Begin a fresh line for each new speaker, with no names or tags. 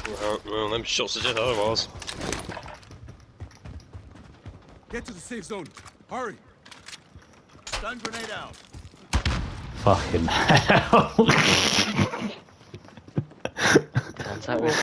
Well, them shots are dead otherwise.
Get to the safe zone. Hurry.
Stun grenade out.
Fucking hell.
Turns out we